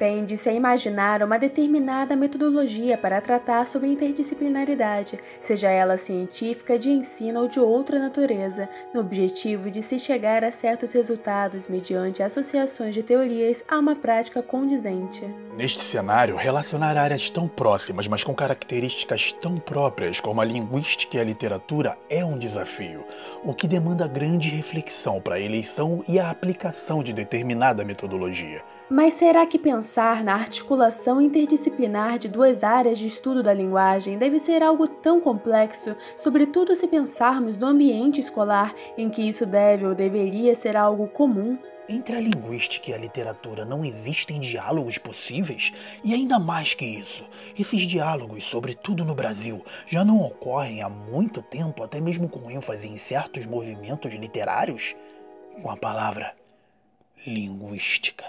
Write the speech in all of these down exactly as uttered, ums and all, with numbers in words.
Tende-se a imaginar uma determinada metodologia para tratar sobre interdisciplinaridade, seja ela científica, de ensino ou de outra natureza, no objetivo de se chegar a certos resultados mediante associações de teorias a uma prática condizente. Neste cenário, relacionar áreas tão próximas, mas com características tão próprias como a linguística e a literatura é um desafio, o que demanda grande reflexão para a eleição e a aplicação de determinada metodologia. Mas será que pensar na articulação interdisciplinar de duas áreas de estudo da linguagem deve ser algo tão complexo, sobretudo se pensarmos no ambiente escolar, em que isso deve ou deveria ser algo comum? Entre a linguística e a literatura não existem diálogos possíveis? E ainda mais que isso, esses diálogos, sobretudo no Brasil, já não ocorrem há muito tempo, até mesmo com ênfase em certos movimentos literários? Com a palavra linguística.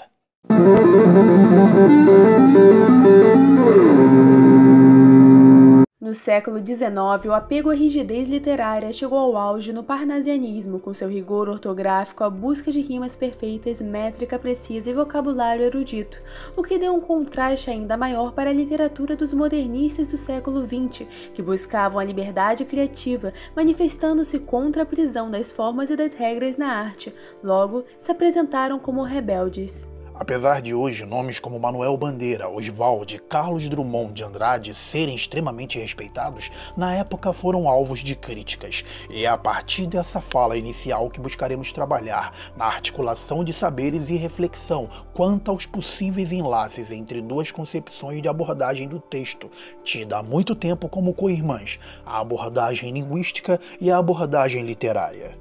No século dezenove, o apego à rigidez literária chegou ao auge no parnasianismo, com seu rigor ortográfico, a busca de rimas perfeitas, métrica precisa e vocabulário erudito, o que deu um contraste ainda maior para a literatura dos modernistas do século vinte, que buscavam a liberdade criativa, manifestando-se contra a prisão das formas e das regras na arte. Logo, se apresentaram como rebeldes. Apesar de hoje nomes como Manuel Bandeira, Oswald e Carlos Drummond de Andrade serem extremamente respeitados, na época foram alvos de críticas. E é a partir dessa fala inicial que buscaremos trabalhar na articulação de saberes e reflexão quanto aos possíveis enlaces entre duas concepções de abordagem do texto, tida há muito tempo como co-irmãs, a abordagem linguística e a abordagem literária.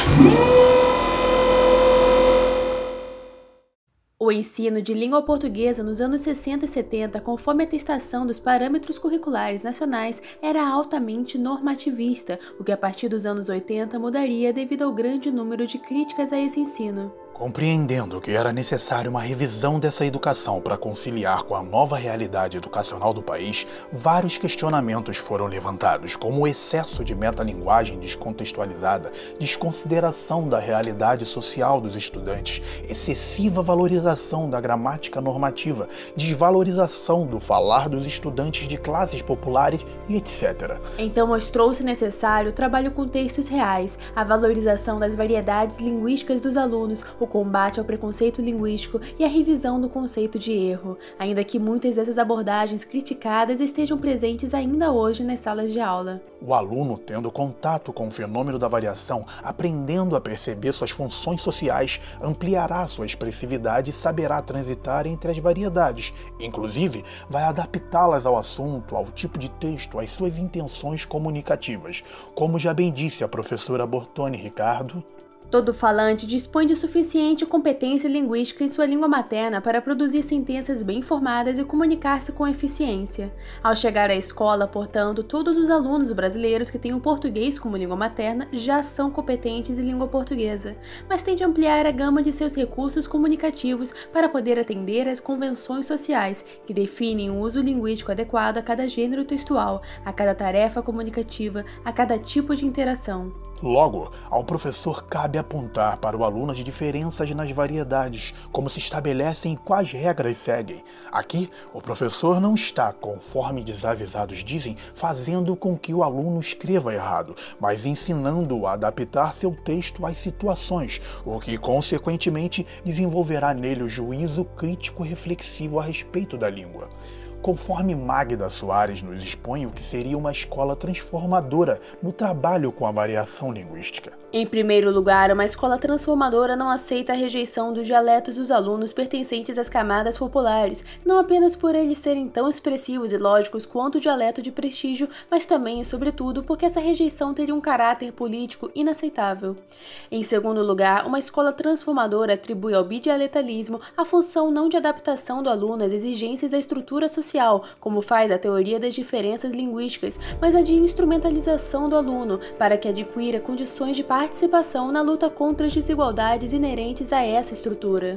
O ensino de língua portuguesa nos anos sessenta e setenta, conforme a atestação dos parâmetros curriculares nacionais, era altamente normativista, o que a partir dos anos oitenta mudaria devido ao grande número de críticas a esse ensino. Compreendendo que era necessária uma revisão dessa educação para conciliar com a nova realidade educacional do país, vários questionamentos foram levantados, como o excesso de metalinguagem descontextualizada, desconsideração da realidade social dos estudantes, excessiva valorização da gramática normativa, desvalorização do falar dos estudantes de classes populares e etcétera. Então mostrou-se necessário o trabalho com textos reais, a valorização das variedades linguísticas dos alunos, o combate ao preconceito linguístico e a revisão do conceito de erro, ainda que muitas dessas abordagens criticadas estejam presentes ainda hoje nas salas de aula. O aluno, tendo contato com o fenômeno da variação, aprendendo a perceber suas funções sociais, ampliará sua expressividade e saberá transitar entre as variedades. Inclusive, vai adaptá-las ao assunto, ao tipo de texto, às suas intenções comunicativas. Como já bem disse a professora Bortoni Ricardo, todo falante dispõe de suficiente competência linguística em sua língua materna para produzir sentenças bem formadas e comunicar-se com eficiência. Ao chegar à escola, portanto, todos os alunos brasileiros que têm o português como língua materna já são competentes em língua portuguesa, mas tem de ampliar a gama de seus recursos comunicativos para poder atender às convenções sociais que definem o uso linguístico adequado a cada gênero textual, a cada tarefa comunicativa, a cada tipo de interação. Logo, ao professor cabe apontar para o aluno as diferenças nas variedades, como se estabelecem e quais regras seguem. Aqui, o professor não está, conforme desavisados dizem, fazendo com que o aluno escreva errado, mas ensinando-o a adaptar seu texto às situações, o que, consequentemente, desenvolverá nele o juízo crítico reflexivo a respeito da língua. Conforme Magda Soares nos expõe o que seria uma escola transformadora no trabalho com a variação linguística. Em primeiro lugar, uma escola transformadora não aceita a rejeição dos dialetos dos alunos pertencentes às camadas populares, não apenas por eles serem tão expressivos e lógicos quanto o dialeto de prestígio, mas também e sobretudo porque essa rejeição teria um caráter político inaceitável. Em segundo lugar, uma escola transformadora atribui ao bidialetalismo a função não de adaptação do aluno às exigências da estrutura social, como faz a teoria das diferenças linguísticas, mas a de instrumentalização do aluno, para que adquira condições de participação na luta contra as desigualdades inerentes a essa estrutura.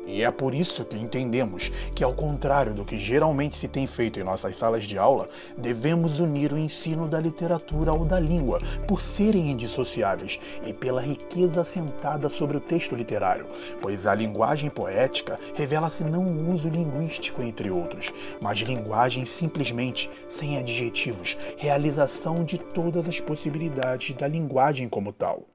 E é por isso que entendemos que, ao contrário do que geralmente se tem feito em nossas salas de aula, devemos unir o ensino da literatura ao da língua, por serem indissociáveis e pela riqueza assentada sobre o texto literário, pois a linguagem poética revela-se não o uso linguístico, entre outros, mas linguagem simplesmente, sem adjetivos, realização de todas as possibilidades da linguagem como tal.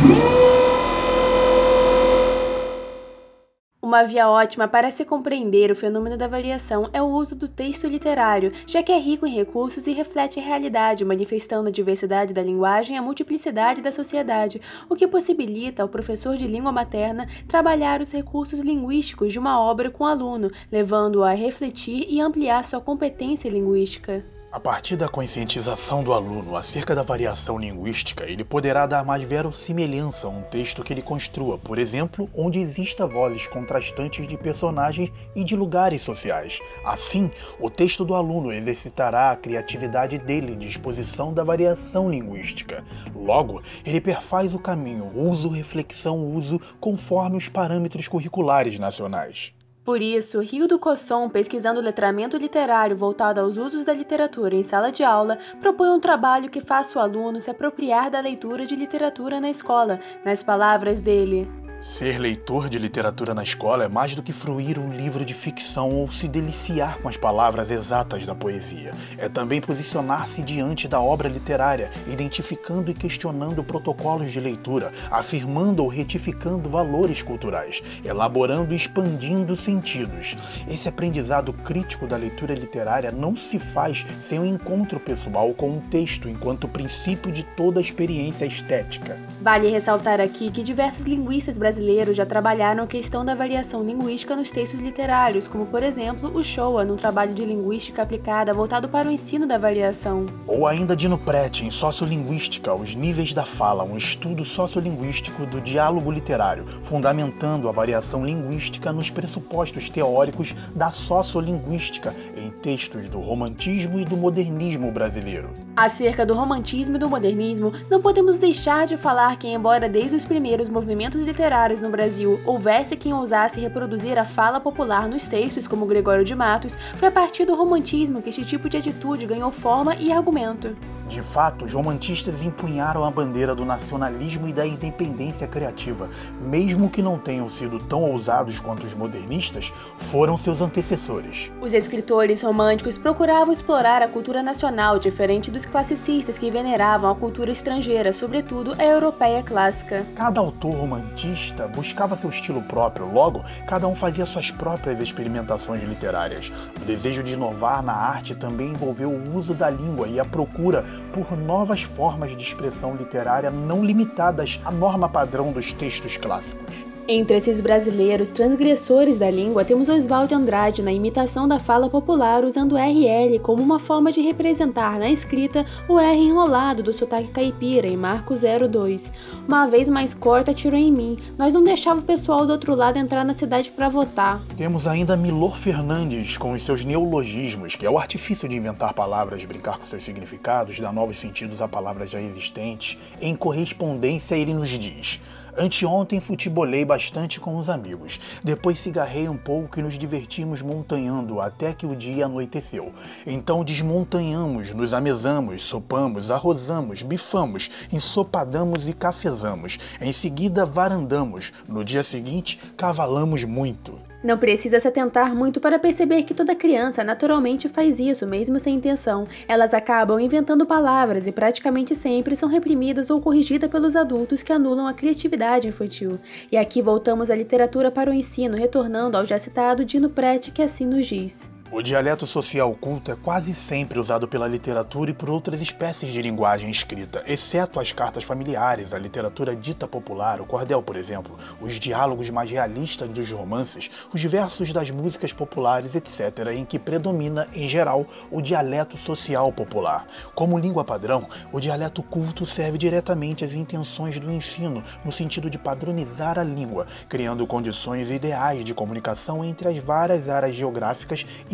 Uma via ótima para se compreender o fenômeno da variação é o uso do texto literário, já que é rico em recursos e reflete a realidade, manifestando a diversidade da linguagem e a multiplicidade da sociedade, o que possibilita ao professor de língua materna trabalhar os recursos linguísticos de uma obra com o aluno, levando-o a refletir e ampliar sua competência linguística. A partir da conscientização do aluno acerca da variação linguística, ele poderá dar mais verossimilhança a um texto que ele construa, por exemplo, onde exista vozes contrastantes de personagens e de lugares sociais. Assim, o texto do aluno exercitará a criatividade dele de exposição da variação linguística. Logo, ele perfaz o caminho uso, reflexão, uso, conforme os parâmetros curriculares nacionais. Por isso, Rio do Cosson, pesquisando letramento literário voltado aos usos da literatura em sala de aula, propõe um trabalho que faça o aluno se apropriar da leitura de literatura na escola, nas palavras dele. Ser leitor de literatura na escola é mais do que fruir um livro de ficção ou se deliciar com as palavras exatas da poesia. É também posicionar-se diante da obra literária, identificando e questionando protocolos de leitura, afirmando ou retificando valores culturais, elaborando e expandindo sentidos. Esse aprendizado crítico da leitura literária não se faz sem um encontro pessoal com um texto enquanto princípio de toda a experiência estética. Vale ressaltar aqui que diversos linguistas brasileiros brasileiros já trabalharam a questão da variação linguística nos textos literários, como, por exemplo, o Shoa, num trabalho de linguística aplicada voltado para o ensino da variação. Ou ainda Dino Preti, em Sociolinguística, Os Níveis da Fala, um estudo sociolinguístico do diálogo literário, fundamentando a variação linguística nos pressupostos teóricos da sociolinguística em textos do romantismo e do modernismo brasileiro. Acerca do romantismo e do modernismo, não podemos deixar de falar que, embora desde os primeiros movimentos literários no Brasil houvesse quem ousasse reproduzir a fala popular nos textos, como Gregório de Matos, foi a partir do romantismo que este tipo de atitude ganhou forma e argumento. De fato, os romantistas empunharam a bandeira do nacionalismo e da independência criativa. Mesmo que não tenham sido tão ousados quanto os modernistas, foram seus antecessores. Os escritores românticos procuravam explorar a cultura nacional, diferente dos classicistas que veneravam a cultura estrangeira, sobretudo a europeia clássica. Cada autor romantista buscava seu estilo próprio, logo, cada um fazia suas próprias experimentações literárias. O desejo de inovar na arte também envolveu o uso da língua e a procura por novas formas de expressão literária não limitadas à norma padrão dos textos clássicos. Entre esses brasileiros transgressores da língua, temos Oswald de Andrade na imitação da fala popular usando o R L como uma forma de representar na escrita o R enrolado do sotaque caipira em Marco zero dois. Uma vez mais corta atirou em mim, nós não deixava o pessoal do outro lado entrar na cidade para votar. Temos ainda Milor Fernandes com os seus neologismos, que é o artifício de inventar palavras, brincar com seus significados, dar novos sentidos a palavras já existentes. Em correspondência, ele nos diz: anteontem futebolei bastante com os amigos, depois cigarrei um pouco e nos divertimos montanhando até que o dia anoiteceu. Então desmontanhamos, nos amesamos, sopamos, arrosamos, bifamos, ensopadamos e cafezamos. Em seguida varandamos, no dia seguinte cavalamos muito. Não precisa se atentar muito para perceber que toda criança naturalmente faz isso, mesmo sem intenção. Elas acabam inventando palavras e praticamente sempre são reprimidas ou corrigidas pelos adultos que anulam a criatividade infantil. E aqui voltamos à literatura para o ensino, retornando ao já citado Dino Preti, que assim nos diz: o dialeto social culto é quase sempre usado pela literatura e por outras espécies de linguagem escrita, exceto as cartas familiares, a literatura dita popular, o cordel, por exemplo, os diálogos mais realistas dos romances, os versos das músicas populares, etcétera, em que predomina, em geral, o dialeto social popular. Como língua padrão, o dialeto culto serve diretamente às intenções do ensino, no sentido de padronizar a língua, criando condições ideais de comunicação entre as várias áreas geográficas e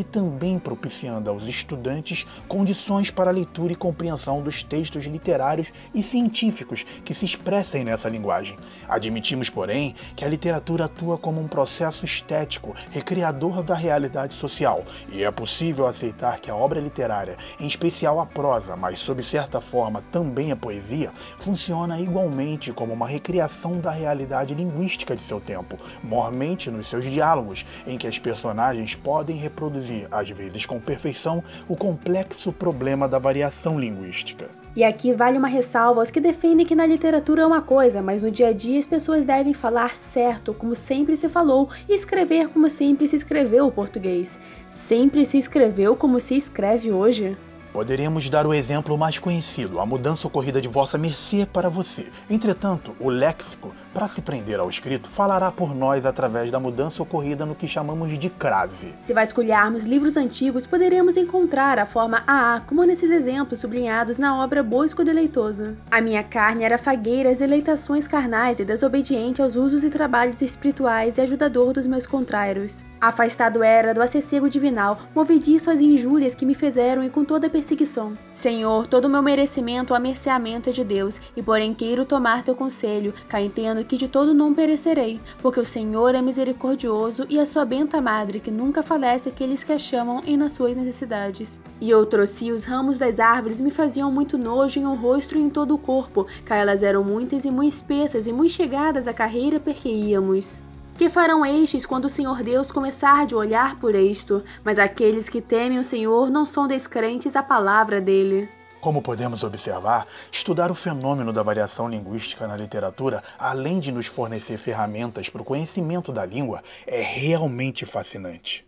também propiciando aos estudantes condições para a leitura e compreensão dos textos literários e científicos que se expressem nessa linguagem. Admitimos, porém, que a literatura atua como um processo estético, recriador da realidade social, e é possível aceitar que a obra literária, em especial a prosa, mas sob certa forma também a poesia, funciona igualmente como uma recriação da realidade linguística de seu tempo, mormente nos seus diálogos, em que as personagens podem reproduzir, às vezes com perfeição, o complexo problema da variação linguística. E aqui vale uma ressalva aos que defendem que na literatura é uma coisa, mas no dia a dia as pessoas devem falar certo, como sempre se falou, e escrever como sempre se escreveu o português. Sempre se escreveu como se escreve hoje? Poderíamos dar o exemplo mais conhecido, a mudança ocorrida de vossa mercê para você. Entretanto, o léxico, para se prender ao escrito, falará por nós através da mudança ocorrida no que chamamos de crase. Se vasculharmos livros antigos, poderemos encontrar a forma A A, como nesses exemplos sublinhados na obra Bosco Deleitoso. A minha carne era fagueira às deleitações carnais e desobediente aos usos e trabalhos espirituais e ajudador dos meus contrários. Afastado era do assecego divinal, movediço às injúrias que me fizeram e com toda a perseguição. Senhor, todo o meu merecimento a merceamento é de Deus, e porém queiro tomar teu conselho, cá entendo que de todo não perecerei, porque o Senhor é misericordioso e a sua benta madre, que nunca falece aqueles que a chamam em nas suas necessidades. E eu trouxe os ramos das árvores me faziam muito nojo em um rosto e em todo o corpo, cá elas eram muitas e muito espessas e muito chegadas à carreira per que íamos. Que farão estes quando o Senhor Deus começar de olhar por isto? Mas aqueles que temem o Senhor não são descrentes à palavra dele. Como podemos observar, estudar o fenômeno da variação linguística na literatura, além de nos fornecer ferramentas para o conhecimento da língua, é realmente fascinante.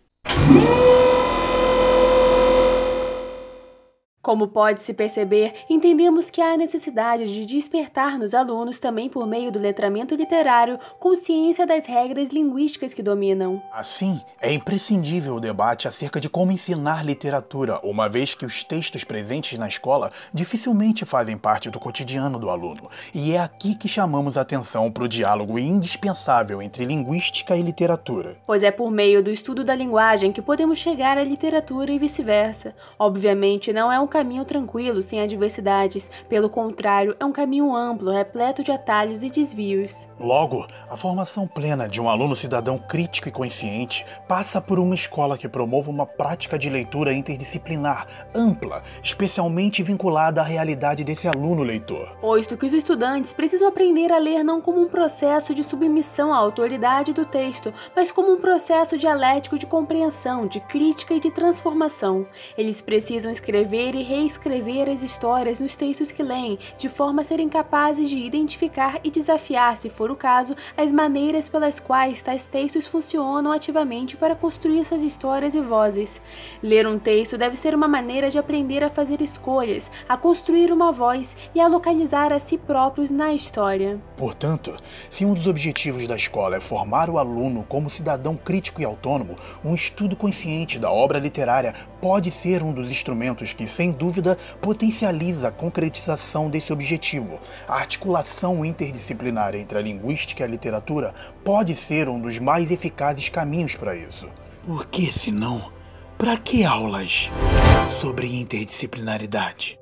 Como pode-se perceber, entendemos que há necessidade de despertar nos alunos, também por meio do letramento literário, consciência das regras linguísticas que dominam. Assim, é imprescindível o debate acerca de como ensinar literatura, uma vez que os textos presentes na escola dificilmente fazem parte do cotidiano do aluno. E é aqui que chamamos a atenção para o diálogo indispensável entre linguística e literatura. Pois é por meio do estudo da linguagem que podemos chegar à literatura e vice-versa. Obviamente, não é um caminho tranquilo, sem adversidades. Pelo contrário, é um caminho amplo, repleto de atalhos e desvios. Logo, a formação plena de um aluno cidadão crítico e consciente passa por uma escola que promova uma prática de leitura interdisciplinar, ampla, especialmente vinculada à realidade desse aluno leitor. Posto que os estudantes precisam aprender a ler não como um processo de submissão à autoridade do texto, mas como um processo dialético de compreensão, de crítica e de transformação. Eles precisam escrever e reescrever as histórias nos textos que leem, de forma a serem capazes de identificar e desafiar, se for o caso, as maneiras pelas quais tais textos funcionam ativamente para construir suas histórias e vozes. Ler um texto deve ser uma maneira de aprender a fazer escolhas, a construir uma voz e a localizar a si próprios na história. Portanto, se um dos objetivos da escola é formar o aluno como cidadão crítico e autônomo, um estudo consciente da obra literária pode ser um dos instrumentos que, sem dúvida, potencializa a concretização desse objetivo. A articulação interdisciplinar entre a linguística e a literatura pode ser um dos mais eficazes caminhos para isso. Por que, senão, para que aulas sobre interdisciplinaridade?